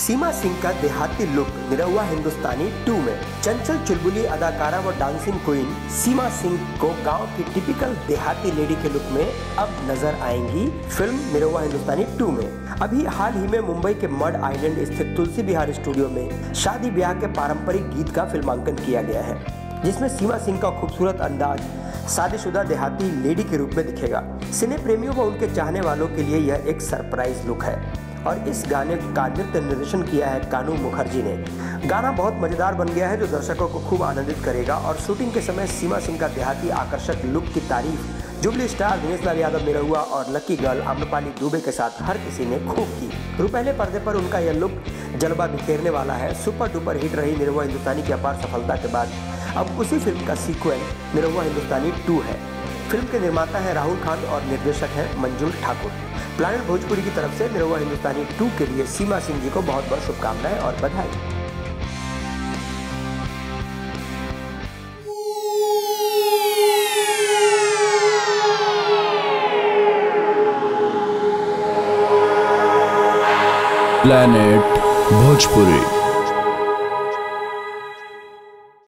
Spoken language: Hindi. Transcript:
सीमा सिंह का देहाती लुक निरहुआ हिंदुस्तानी 2 में। चंचल चुलबुली अदाकारा व डांसिंग क्वीन सीमा सिंह को गांव की टिपिकल देहाती लेडी के लुक में अब नजर आएंगी फिल्म निरहुआ हिंदुस्तानी 2 में। अभी हाल ही में मुंबई के मड आइलैंड स्थित तुलसी विहार स्टूडियो में शादी ब्याह के पारंपरिक गीत का फिल्मांकन किया गया है, जिसमें सीमा सिंह का खूबसूरत अंदाज शादीशुदा देहाती लेडी के रूप में दिखेगा। सिने प्रेमियों व उनके चाहने वालों के लिए यह एक सरप्राइज लुक है और इस गाने का नृत्य निर्देशन किया है कानू मुखर्जी ने। गाना बहुत मजेदार बन गया है जो दर्शकों को खूब आनंदित करेगा और शूटिंग के समय सीमा सिंह का देहाती आकर्षक लुक की तारीफ जुबली स्टार दिनेश लाल यादव निरहुआ और लकी गर्ल आम्रपाली दुबे के साथ हर किसी ने खूब की। रुपहले पर्दे पर उनका यह लुक जलवा बिखेरने वाला है। सुपर डुपर हिट रही निरहुआ हिंदुस्तानी की अपार सफलता के बाद अब उसी फिल्म का सीक्वल निरहुआ हिंदुस्तानी 2 है। फिल्म के निर्माता हैं राहुल खान और निर्देशक हैं मंजुल ठाकुर। प्लानेट भोजपुरी की तरफ से निरहुआ हिंदुस्तानी 2 के लिए सीमा सिंह जी को बहुत बहुत शुभकामनाएं और बधाई। प्लानेट भोजपुरी।